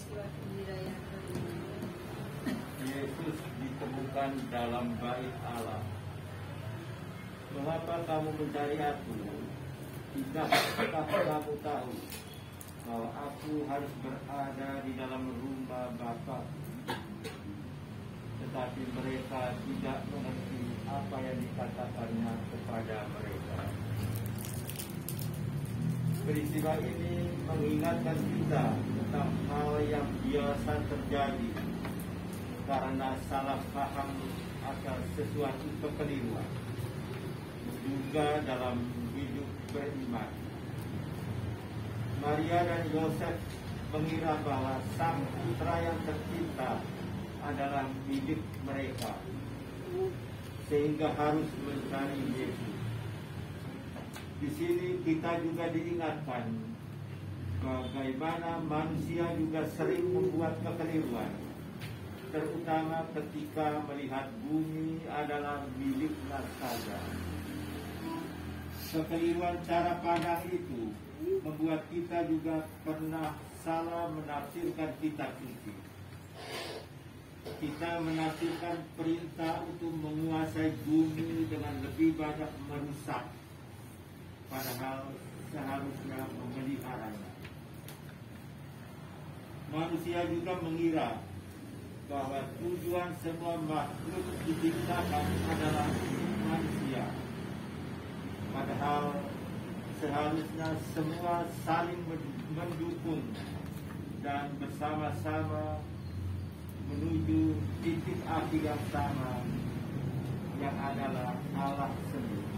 peristiwa gembira yang kelima. Yesus ditemukan dalam bait Allah. Mengapa kamu mencari aku? Tidakkah kamu tahu bahwa aku harus berada di dalam rumah Bapa? Tetapi mereka tidak mengerti apa yang dikatakannya kepada mereka. Peristiwa ini mengingatkan kita tentang hal yang biasa terjadi karena salah paham akan sesuatu kekeliruan juga dalam hidup beriman. Maria dan Yosef mengira bahwa sang putra yang tercinta adalah milik mereka, sehingga harus mencari Yesus. Di sini kita juga diingatkan bagaimana manusia juga sering membuat kekeliruan, terutama ketika melihat bumi adalah miliknya saja. Kekeliruan cara pandang itu membuat kita juga pernah salah menafsirkan kitab suci. Kita menafsirkan perintah untuk menguasai bumi dengan lebih banyak merusak, padahal seharusnya memeliharanya. Manusia juga mengira bahwa tujuan semua makhluk diciptakan adalah manusia, padahal seharusnya semua saling mendukung dan bersama-sama menuju titik akhir yang sama, yang adalah Allah sendiri.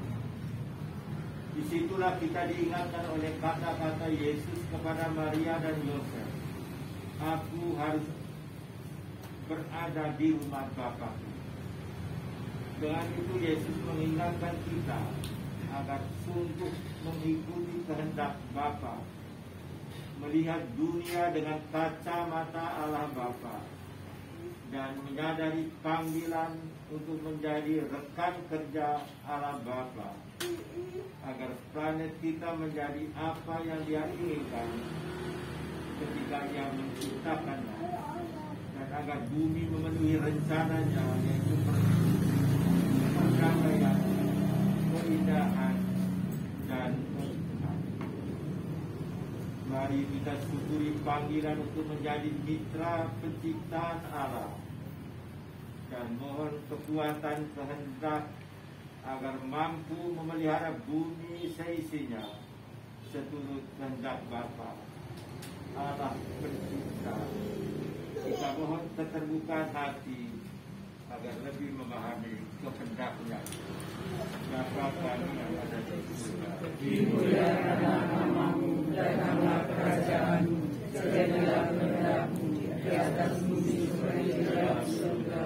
Disitulah kita diingatkan oleh kata-kata Yesus kepada Maria dan Yosef, "Aku harus berada di rumah Bapa." Dengan itu Yesus mengingatkan kita agar sungguh mengikuti kehendak Bapa, melihat dunia dengan kacamata Allah Bapa, dan menyadari panggilan untuk menjadi rekan kerja Allah Bapa, agar planet kita menjadi apa yang Dia inginkan ketika Ia menciptakannya, dan agar bumi memenuhi rencananya, yaitu perdamaian, keindahan, dan keuntungan. Mari kita syukuri panggilan untuk menjadi mitra penciptaan Allah, dan mohon kekuatan kehendak agar mampu memelihara bumi seisinya seturut kehendak Bapa, Allah pencipta. Kita mohon keterbukaan hati agar lebih memahami kehendaknya. Bapa kami yang ada di surga, dimuliakanlah namamu, datanglah kerajaanmu, sejadilah kehendakmu di atas bumi seperti di dalam surga.